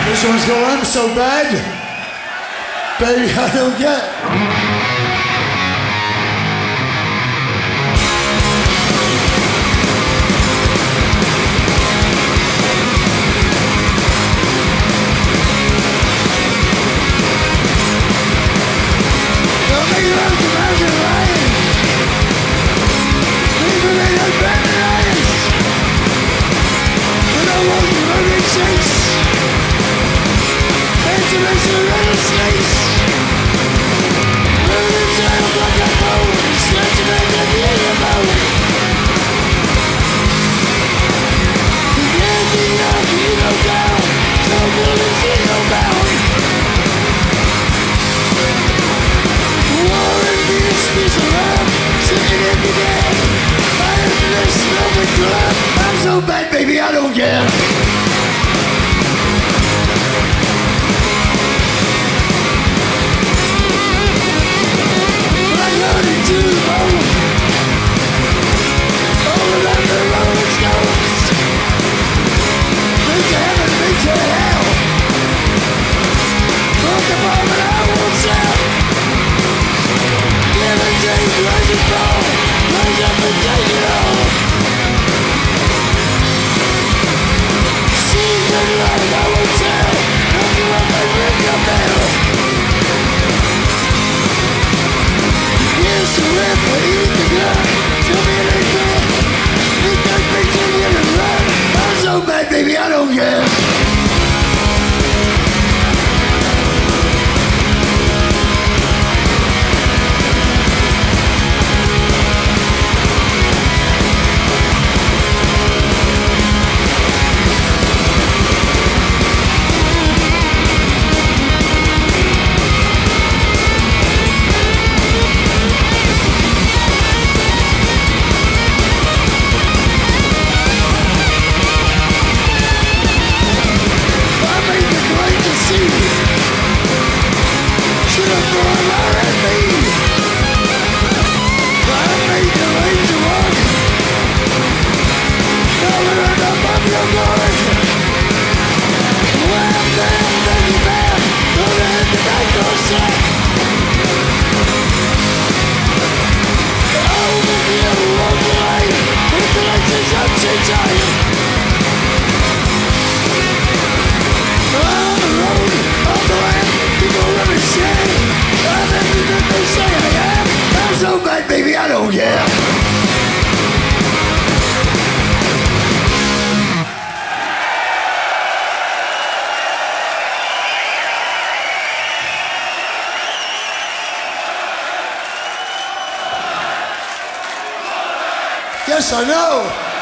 This one's called I'm So Bad, Baby I Don't Get. I'm so bad, baby, I don't care. I got it to the bone, all around the Rolling Stones. Been to heaven, been to hell. Broke the bomb and I won't sell. Give and take, rise and fall. Rise up and take it all. Secret life I won't tell. Knock you up and ring your bell. Here's the river, eat the blood. Tell me it ain't good. It does me till you can run. I'm so bad, baby, I don't care. Baby, I don't care. Yes, I know.